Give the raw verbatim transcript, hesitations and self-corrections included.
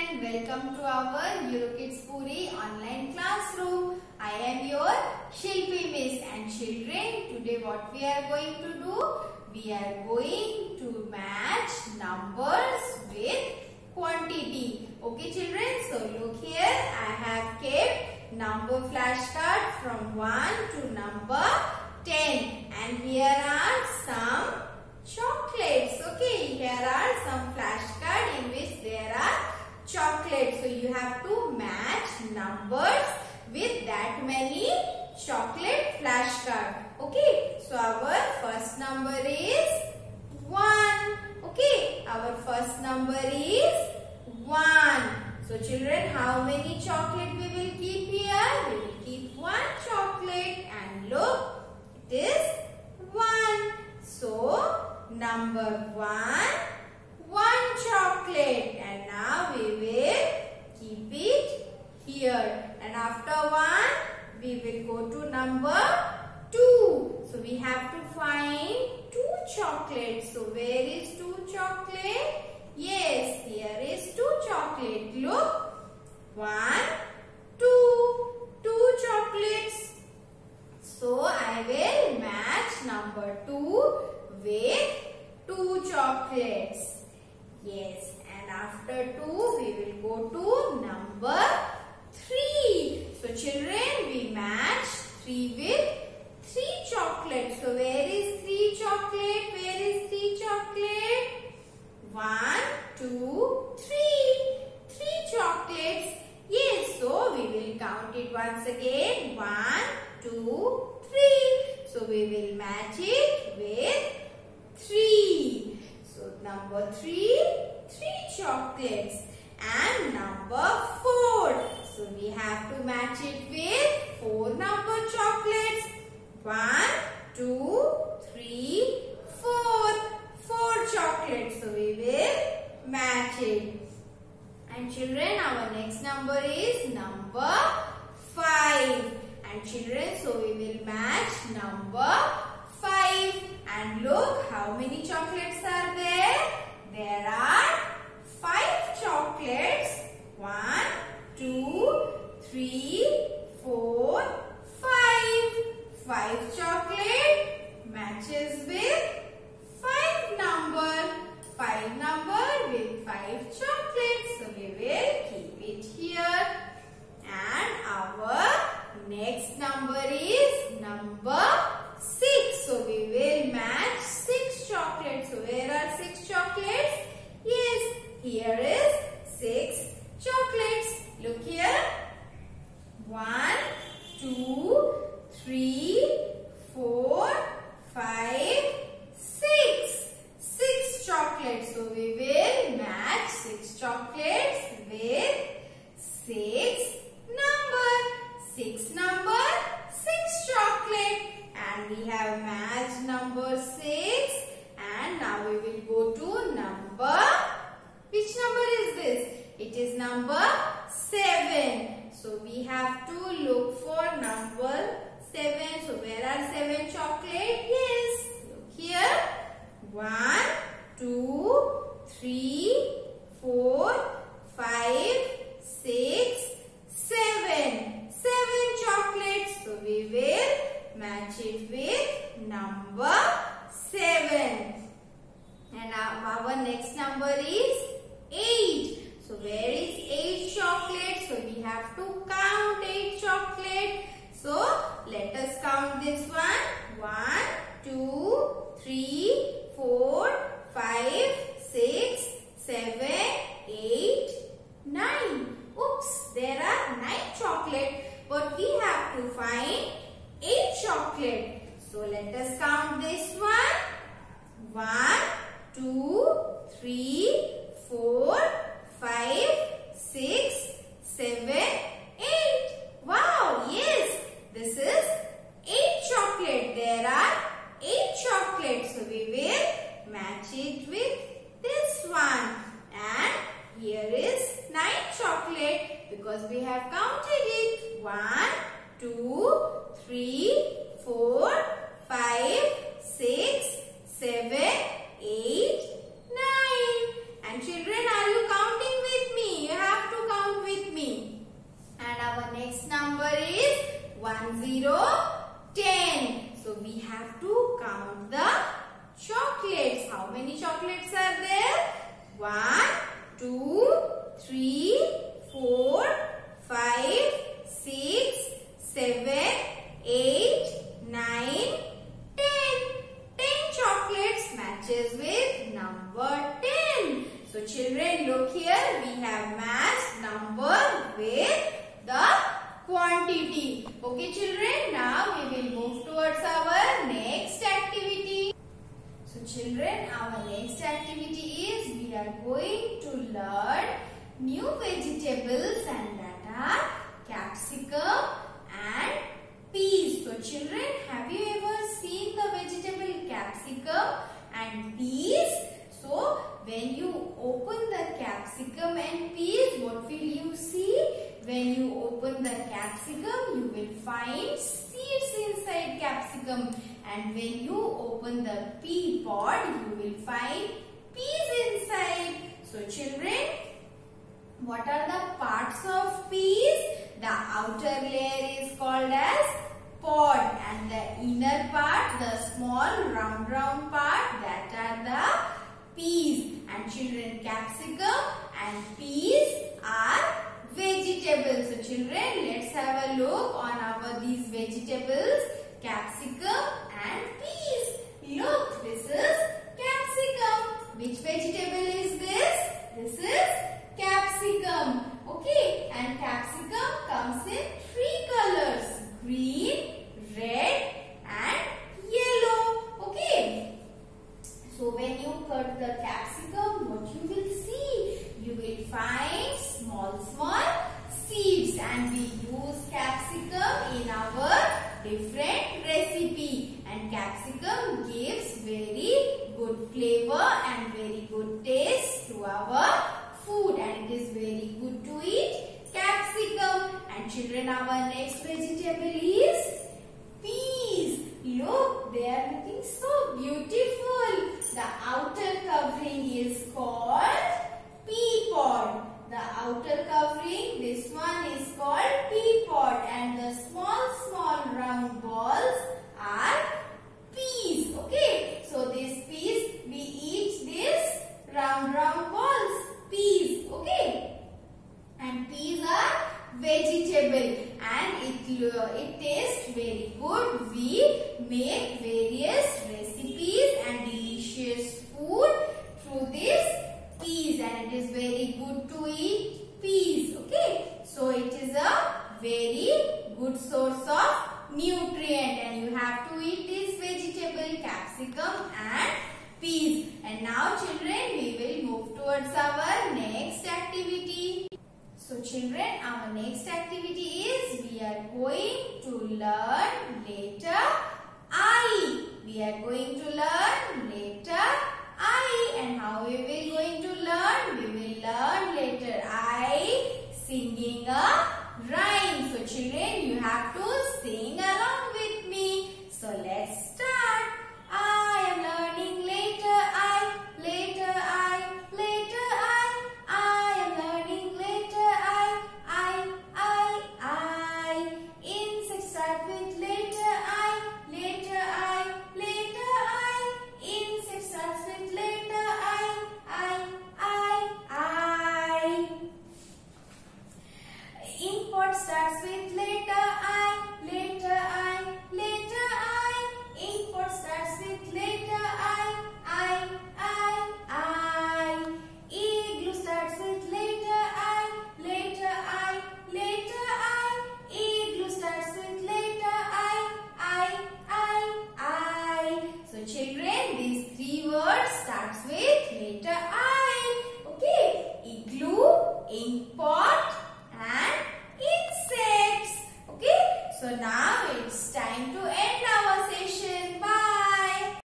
children, welcome to our EuroKids Puri online classroom. I am your Shilpi Miss, and children, today what we are going to do? We are going to match numbers with quantity. Okay children, so look here, I have kept number flashcard from one to number ten, and here are some chocolates. Okay, here are some flashcards in which there are chocolates. So you have to match numbers with that many chocolate flashcards. Okay, so our first number is one. Okay, our first number is one. So children, how many chocolate we will keep here? We will keep one chocolate, and look, it is one. So number one, one chocolate, and now we will keep it here, and after one we will go to number two. So we have to find two chocolates. So where is two chocolate? Yes, here is two chocolate. Look, one, two, two chocolates. So I will match number two with two chocolates. Yes, and after two we will go to number three. So children, we match three with three chocolates. So where is three chocolate? Where is three chocolate? One, two, three. Three chocolates. Yes, so we will count it once again. One, two, three. So we will match it with three. So number three, three chocolates. And number four. So we have to match it with four number chocolates. One, two, three, four. Four chocolates. So we will match it. And children, our next number is number five. And children, so we will match number five. And look, how many chocolates are there? There are five chocolates. One, two, three, four, five. Five chocolate matches with five number. Five number with five chocolates. So we will keep it here. And our next number is number six. So we will match six chocolates. So where are six chocolates? Yes, here is six chocolates. Look here. One, two, three, four, five, six. Six chocolates. So we will match six chocolates with six number. Six number, six chocolate. And we have matched number six. And now we will go to number. Which number is this? It is number seven. So we have to look for number seven. So where are seven chocolate? Yes. Look here. One, two, three, four, five, six, seven. Seven chocolates. So we will match it with number seven. And our next number is eight. So where is eight chocolates? So we have to count eight chocolate. So let us count this one. One, two, three, four, five, six, seven, eight, nine. Oops, there are nine chocolate, but we have to find eight chocolate. So let us count this one. One, two, three, four, five, six, seven, eight. Wow, yes, this is eight chocolate. There are eight chocolates. So we will match it with this one. And here is nine chocolate because we have counted it. One, two, three, four, five, six, seven, eight, nine. And children, are you counting with me? You have look here, we have matched number with the quantity. Okay children, now we will move towards our next activity. So children, our next activity is we are going to learn new vegetables, and that are capsicum and peas. So children, have you ever seen the vegetable capsicum and peas? So when you open the capsicum and peas, what will you see? When you open the capsicum, you will find seeds inside capsicum, and when you open the pea pod, you will find peas inside. So children, what are the parts of peas? The outer layer is called as pod, and the inner part, the small round round part, that are the peas. And children, capsicum and peas are vegetables. So children, let's have a look on our these vegetables, capsicum and peas. Look, this is capsicum. Which vegetable is this? This is capsicum. Okay, and capsicum comes in three colors: green, red and yellow. Okay, so when you cut the capsicum, what you will see? You will find small small seeds, and we use capsicum in our different recipe, and capsicum gives very good flavor and very good taste to our food, and it is very good to eat capsicum. And children, our next vegetable is peas. Look, they are looking so beautiful. The outer covering is called pea pod. The outer covering, this one is called pea pod, and the small small round balls are peas. Okay, so these peas, we eat this round round balls, peas. Okay, and peas are vegetable, and it uh, it tastes very good. We make various recipes and delicious food through this peas, and it is very good to eat peas. Okay, so it is a very good source of nutrient, and you have to eat this vegetable, capsicum and peas. And now children, we will move towards our next activity. So children, our next activity is we are going to learn letter I. We are going to learn letter I, and how we will